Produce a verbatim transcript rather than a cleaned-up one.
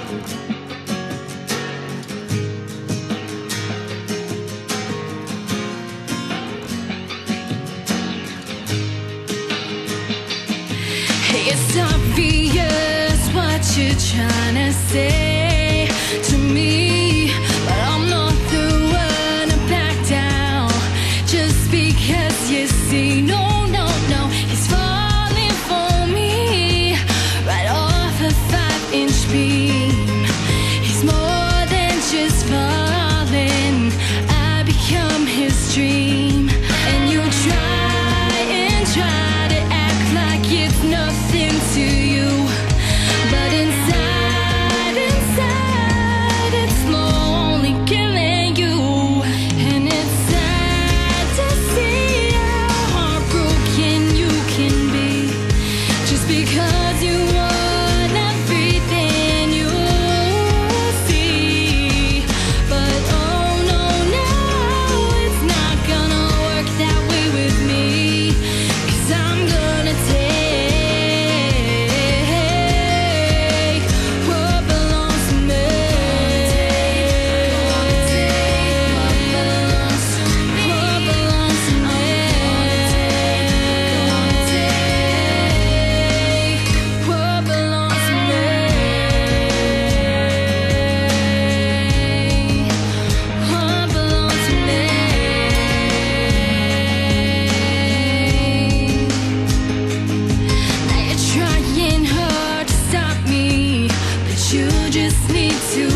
It's obvious what you're trying to say to me, but I'm not the one to back down just because you see. No, no, no, he's falling for me right off a five-inch beam. He's more than just falling, I become his dream. And you try and try to act like it's nothing to you, but inside, inside, it's slowly killing you. And it's sad to see how heartbroken you can be, just because you want everything you see. But oh no, no, it's not gonna work that way with me, 'cause I'm gonna take what belongs to me. What belongs to me. What belongs to me. What belongs to me. What belongs to me. Now you're trying hard to stop me, but you just need to